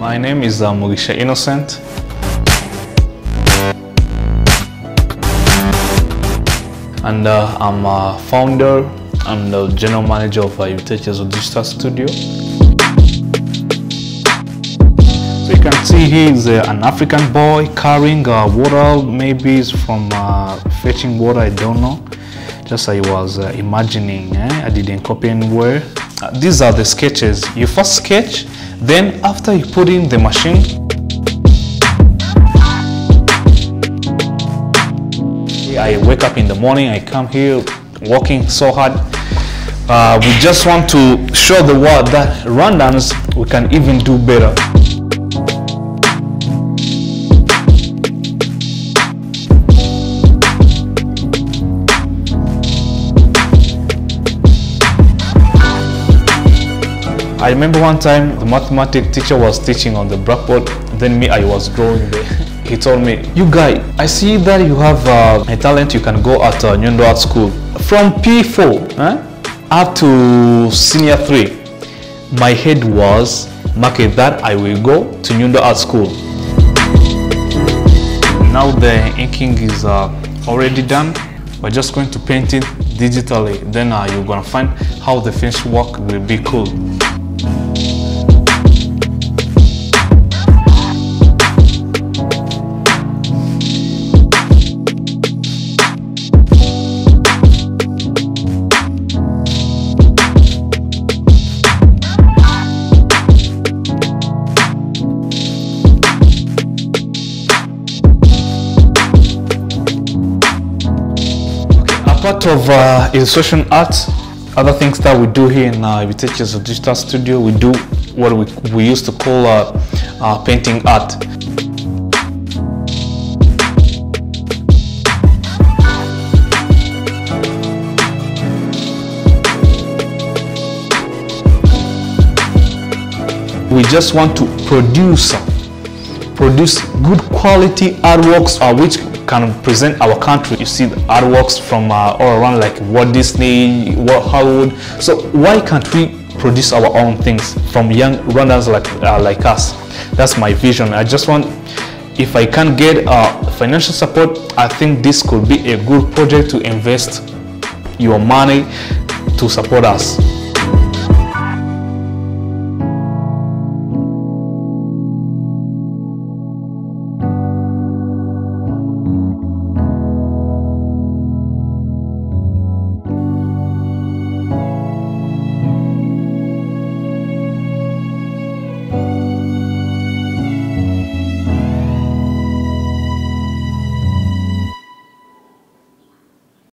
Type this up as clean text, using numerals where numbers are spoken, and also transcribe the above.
My name is Mugisha Innocent. And I'm a founder and the general manager of Ibitekerezo Digital Studio. So you can see he's an African boy carrying water, maybe it's from fetching water, I don't know. Just I was imagining, I didn't copy anywhere. These are the sketches. You first sketch, then after you put in the machine, I wake up in the morning, I come here working so hard. We just want to show the world that Rwandans, we can even do better. I remember one time the mathematics teacher was teaching on the blackboard, then me, I was drawing there. He told me, "You guy, I see that you have a talent, you can go at Nyundo Art School. From P4 up to senior 3, my head was, market that I will go to Nyundo Art School." Now the inking is already done. We're just going to paint it digitally. Then you're gonna find how the finished work will be cool. Part of illustration art, other things that we do here in Ibitekerezo Digital Studio, we do what we used to call painting art. We just want to produce good quality artworks which can present our country. You see the artworks from all around, like Walt Disney, Hollywood. So why can't we produce our own things from young Rwandans like us? That's my vision. I just want, if I can get financial support, I think this could be a good project to invest your money to support us.